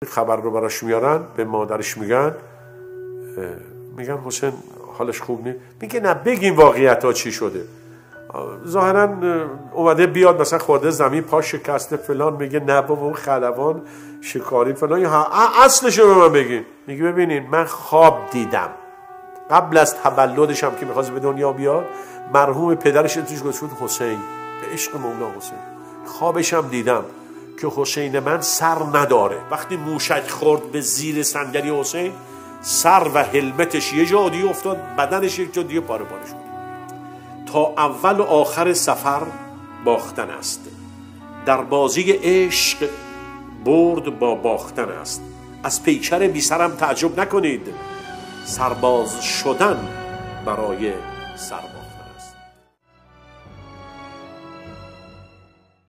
خبر رو براش میارن به مادرش میگن حسین حالش خوب نیست. میگه نه بگین واقعیت ها چی شده. ظاهرا اومده بیاد مثلا خورده زمین پا شکسته فلان. میگه نه بابا اون خلبان شکاری فلان. اصلش رو به من بگین. میگه ببینین من خواب دیدم قبل از تولدش هم که میخواست به دنیا بیاد، مرحوم پدرش توش گذاشت بود حسین، به عشق مولا حسین. خوابش هم دیدم که حسین من سر نداره. وقتی موشک خورد به زیر صندلی حسین، سر و هلمتش یه جا دیگه افتاد، بدنش یک جا دیگه پاره پاره شد. تا اول و آخر سفر باختن است، در بازی عشق برد با باختن است. از پیکر بی سرم تعجب نکنید، سرباز شدن برای سرباز.